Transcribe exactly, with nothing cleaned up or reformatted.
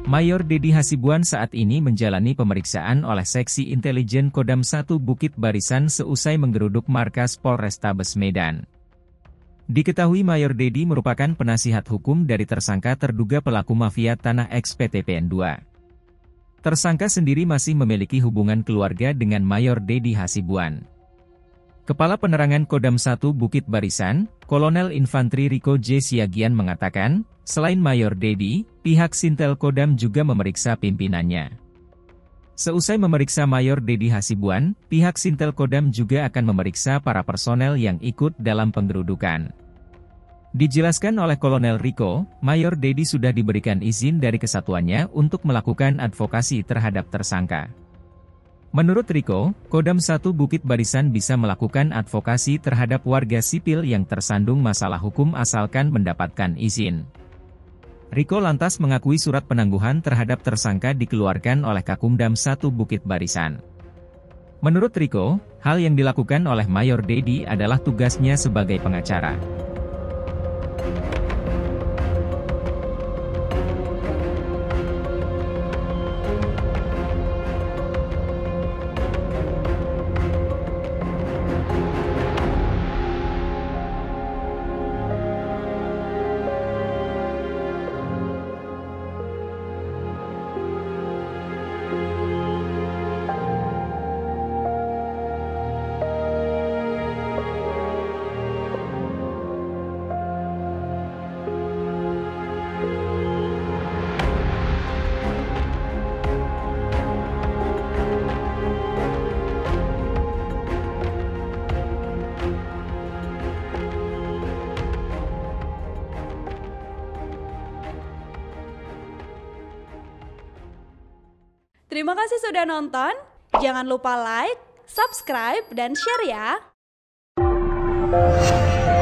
Mayor Dedi Hasibuan saat ini menjalani pemeriksaan oleh Seksi Intelijen Kodam satu Bukit Barisan seusai menggeruduk markas Polrestabes Medan. Diketahui Mayor Dedi merupakan penasihat hukum dari tersangka terduga pelaku mafia tanah eks P T P N dua. Tersangka sendiri masih memiliki hubungan keluarga dengan Mayor Dedi Hasibuan. Kepala Penerangan Kodam satu Bukit Barisan, Kolonel Infantri Riko J. Siagian mengatakan, selain Mayor Dedi, pihak Sintel Kodam juga memeriksa pimpinannya. Seusai memeriksa Mayor Dedi Hasibuan, pihak Sintel Kodam juga akan memeriksa para personel yang ikut dalam penggerudukan. Dijelaskan oleh Kolonel Riko, Mayor Dedi sudah diberikan izin dari kesatuannya untuk melakukan advokasi terhadap tersangka. Menurut Riko, Kodam satu Bukit Barisan bisa melakukan advokasi terhadap warga sipil yang tersandung masalah hukum asalkan mendapatkan izin. Riko lantas mengakui surat penangguhan terhadap tersangka dikeluarkan oleh Kakumdam satu Bukit Barisan. Menurut Riko, hal yang dilakukan oleh Mayor Dedi adalah tugasnya sebagai pengacara. Terima kasih sudah nonton, jangan lupa like, subscribe, dan share ya!